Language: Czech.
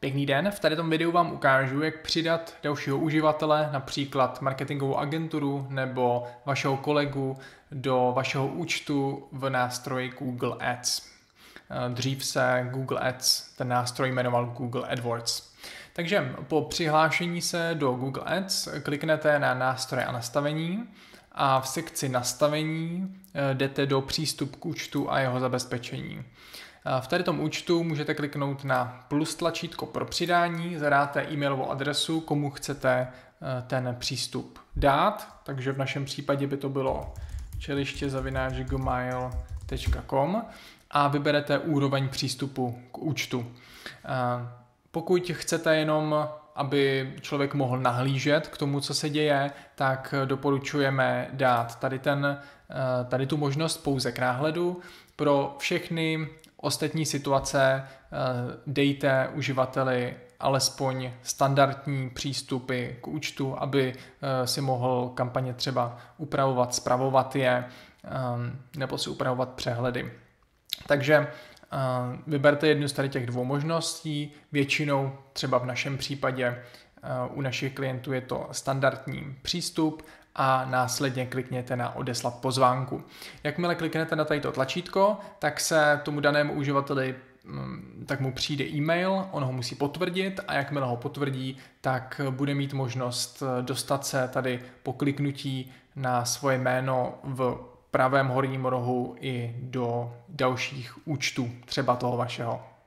Pěkný den, v tomto videu vám ukážu, jak přidat dalšího uživatele, například marketingovou agenturu nebo vašeho kolegu do vašeho účtu v nástroji Google Ads. Dřív se Google Ads, ten nástroj jmenoval Google AdWords. Takže po přihlášení se do Google Ads kliknete na nástroje a nastavení a v sekci nastavení jdete do přístup k účtu a jeho zabezpečení. V tom účtu můžete kliknout na plus tlačítko pro přidání, zadáte e-mailovou adresu, komu chcete ten přístup dát, takže v našem případě by to bylo čeliště@gmail.com a vyberete úroveň přístupu k účtu. Pokud chcete jenom, aby člověk mohl nahlížet k tomu, co se děje, tak doporučujeme dát tady tu možnost pouze k náhledu. Pro všechny ostatní situace dejte uživateli alespoň standardní přístupy k účtu, aby si mohl kampaně třeba upravovat, spravovat je nebo si upravovat přehledy. Takže vyberte jednu z těch dvou možností, většinou třeba v našem případě u našich klientů je to standardní přístup a následně klikněte na odeslat pozvánku. Jakmile kliknete na tato tlačítko, tak se tomu danému uživateli tak mu přijde e-mail, on ho musí potvrdit a jakmile ho potvrdí, tak bude mít možnost dostat se tady po kliknutí na svoje jméno v pravém horním rohu i do dalších účtů, třeba toho vašeho.